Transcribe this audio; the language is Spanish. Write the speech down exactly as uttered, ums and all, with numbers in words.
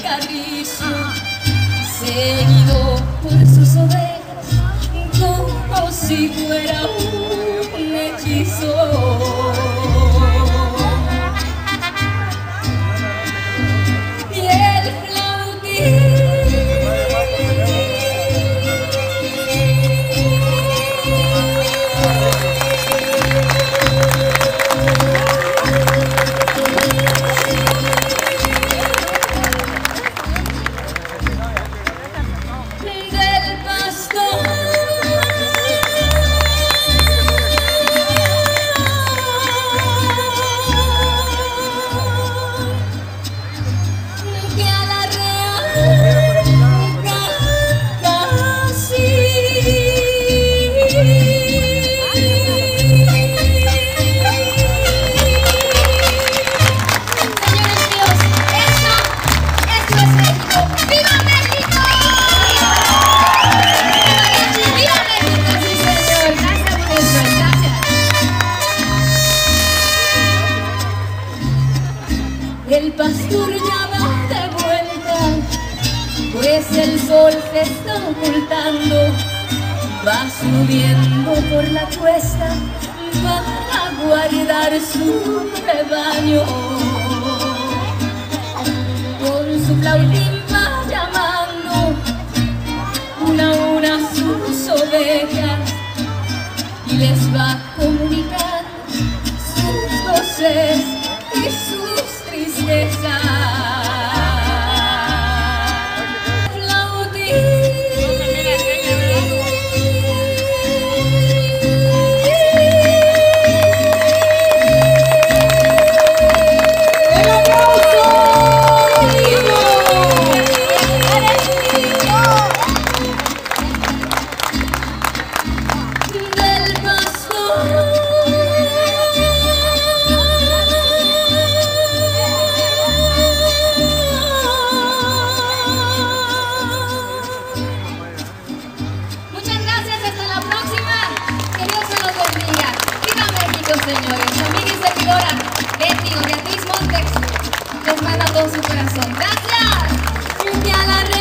acaricio, seguido por sus ovejas, como si fuera un hechizo. Y el flautín el pastor ya va de vuelta, pues el sol se está ocultando, va subiendo por la cuesta para guardar su rebaño. Con su flautín va llamando una a una sus ovejas y les va comunicando sus voces y sus tristezas. Señores, su amiga y servidora Betty o Beatriz Montex les manda todo su corazón. ¡Gracias! Y a la